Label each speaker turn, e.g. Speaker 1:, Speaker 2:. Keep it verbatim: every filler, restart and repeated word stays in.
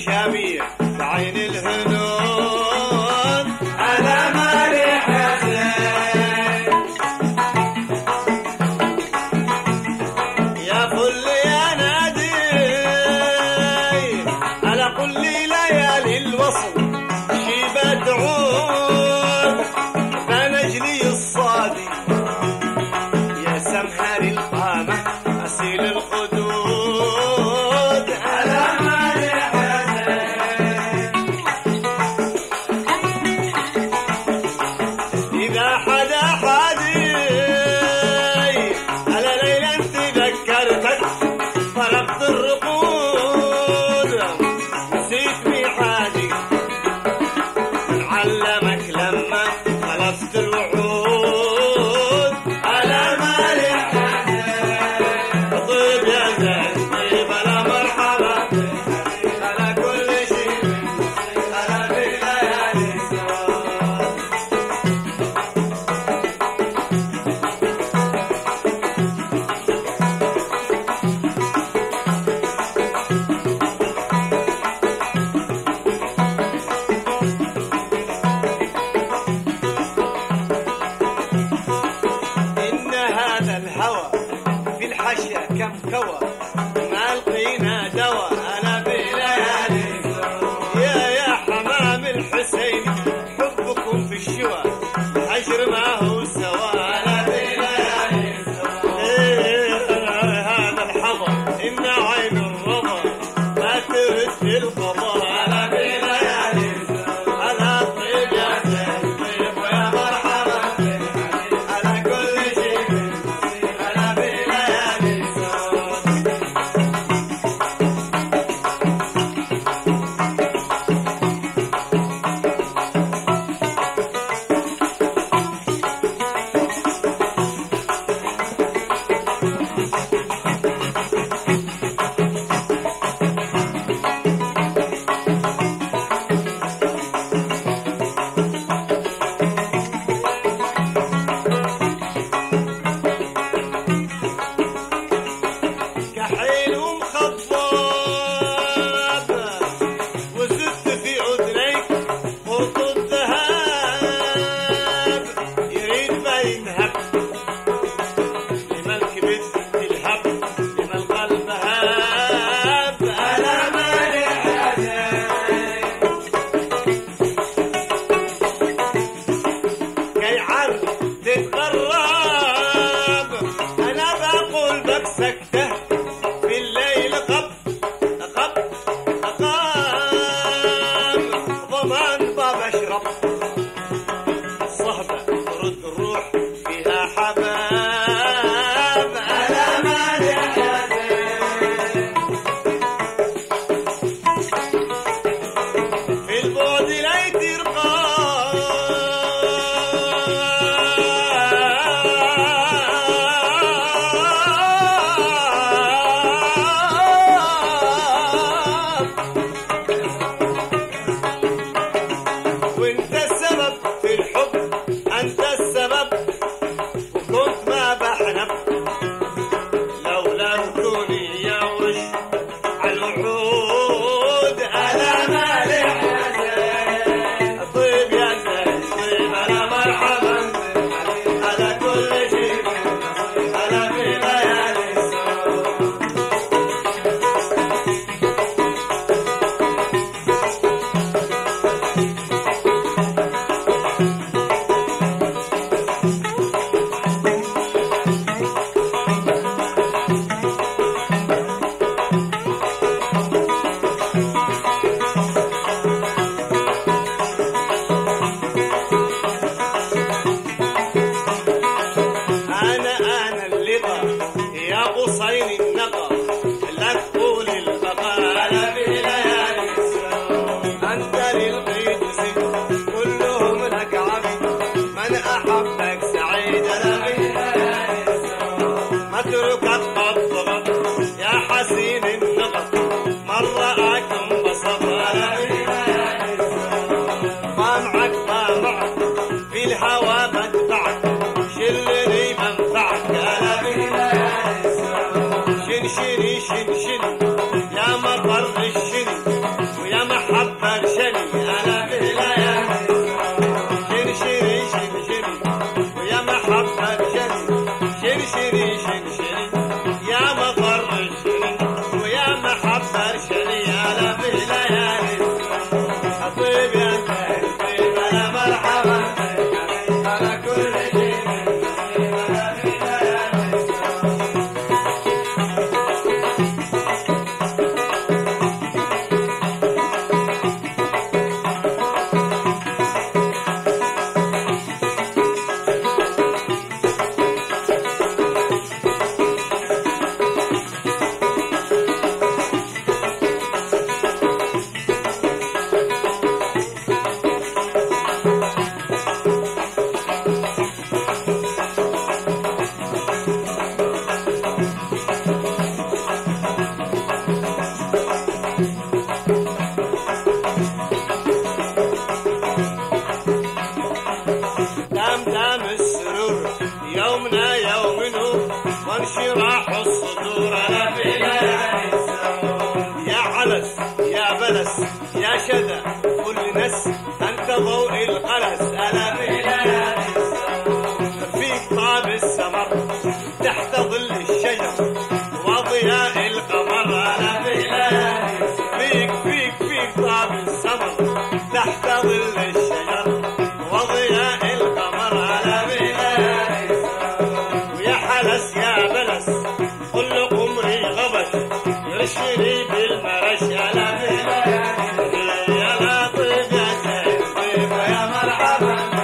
Speaker 1: شبيه بعين الهنود على مالي حسين يا فل يا نادي على كل ليالي الوصل شيبة تعود بنجلي الصادي يا سمهر القامة أسيل الخدود على مالي حسين إذا حدا حادي على ليلة تذكرتك طلبت الرقود نسيت ميعادي علمك لما خلصت الوعود على مالي حسين طيب يا زين طيب على مرحبا على كل شيء على بالليالي إن هذا الهوى في الحشا كم كوى ما لقينا دوا أنا بليالي يا يا حمام الحسين حبكم في الشوى حجر ما هو سوا أنا بليالي إيه هذا الحظر إن عين الرضا ما ترد القضاء أنا بليالي أنا طيب يا زين طيب ويا مرحبا على كل شيء على بليالي يا شذا كل نس أنت ضوء القلس ألا في ليالي فيك طاب السمر تحت ظل الشجر وضياء القمر ألا في ليالي فيك فيك فيك طاب السمر تحت ظل الشجر وضياء القمر ألا في ليالي ويا حلس يا بلس كل قمري غبش يرشني بالمرش ألا في ليالي يا لطيف يا زين ضيف يا مرحبا